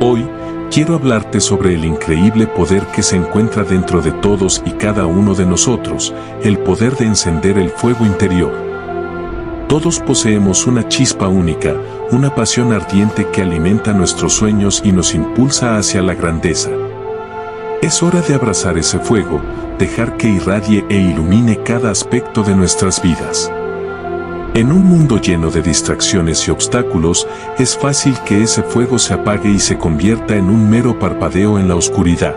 Hoy, quiero hablarte sobre el increíble poder que se encuentra dentro de todos y cada uno de nosotros, el poder de encender el fuego interior. Todos poseemos una chispa única, una pasión ardiente que alimenta nuestros sueños y nos impulsa hacia la grandeza. Es hora de abrazar ese fuego, dejar que irradie e ilumine cada aspecto de nuestras vidas. En un mundo lleno de distracciones y obstáculos, es fácil que ese fuego se apague y se convierta en un mero parpadeo en la oscuridad.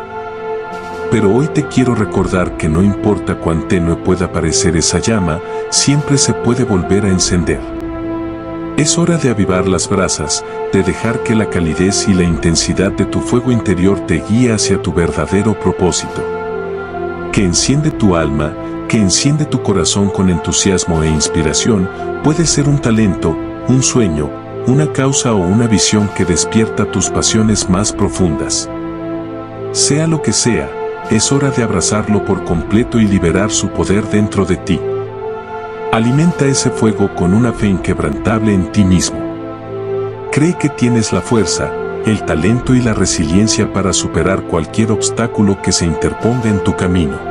Pero hoy te quiero recordar que no importa cuán tenue pueda parecer esa llama, siempre se puede volver a encender. Es hora de avivar las brasas, de dejar que la calidez y la intensidad de tu fuego interior te guíe hacia tu verdadero propósito. Que enciende tu alma, que enciende tu corazón con entusiasmo e inspiración, puede ser un talento, un sueño, una causa o una visión que despierta tus pasiones más profundas. Sea lo que sea, es hora de abrazarlo por completo y liberar su poder dentro de ti. Alimenta ese fuego con una fe inquebrantable en ti mismo. Cree que tienes la fuerza, el talento y la resiliencia para superar cualquier obstáculo que se interponga en tu camino.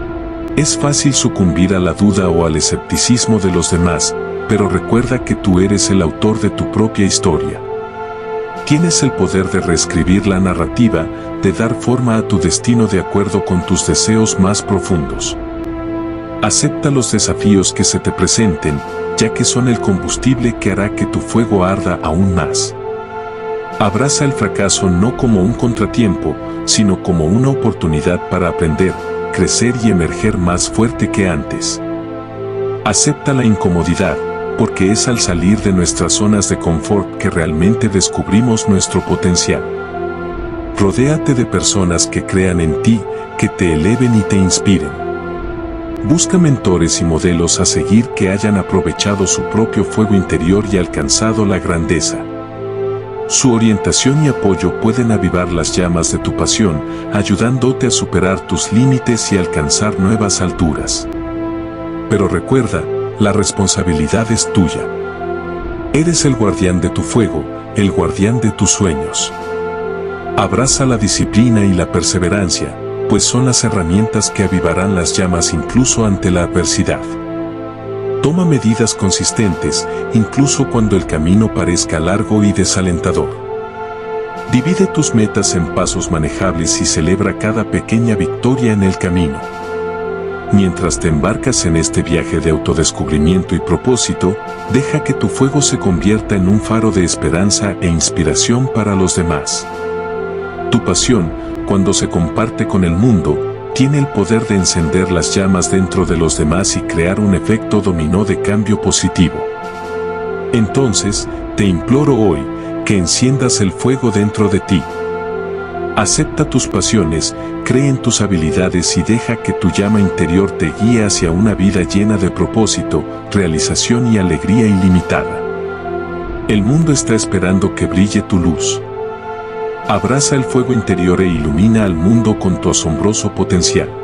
Es fácil sucumbir a la duda o al escepticismo de los demás, pero recuerda que tú eres el autor de tu propia historia. Tienes el poder de reescribir la narrativa, de dar forma a tu destino de acuerdo con tus deseos más profundos. Acepta los desafíos que se te presenten, ya que son el combustible que hará que tu fuego arda aún más. Abraza el fracaso no como un contratiempo, sino como una oportunidad para aprender, crecer y emerger más fuerte que antes. Acepta la incomodidad, porque es al salir de nuestras zonas de confort que realmente descubrimos nuestro potencial. Rodéate de personas que crean en ti, que te eleven y te inspiren. Busca mentores y modelos a seguir que hayan aprovechado su propio fuego interior y alcanzado la grandeza. Su orientación y apoyo pueden avivar las llamas de tu pasión, ayudándote a superar tus límites y alcanzar nuevas alturas. Pero recuerda, la responsabilidad es tuya. Eres el guardián de tu fuego, el guardián de tus sueños. Abraza la disciplina y la perseverancia, pues son las herramientas que avivarán las llamas incluso ante la adversidad. Toma medidas consistentes, incluso cuando el camino parezca largo y desalentador. Divide tus metas en pasos manejables y celebra cada pequeña victoria en el camino. Mientras te embarcas en este viaje de autodescubrimiento y propósito, deja que tu fuego se convierta en un faro de esperanza e inspiración para los demás. Tu pasión, cuando se comparte con el mundo, tiene el poder de encender las llamas dentro de los demás y crear un efecto dominó de cambio positivo. Entonces, te imploro hoy, que enciendas el fuego dentro de ti. Acepta tus pasiones, cree en tus habilidades y deja que tu llama interior te guíe hacia una vida llena de propósito, realización y alegría ilimitada. El mundo está esperando que brille tu luz. Abraza el fuego interior e ilumina al mundo con tu asombroso potencial.